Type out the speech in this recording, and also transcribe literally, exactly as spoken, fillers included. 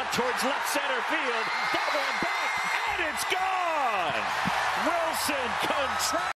towards left center field. That one back, and it's gone! Wilson Contreras.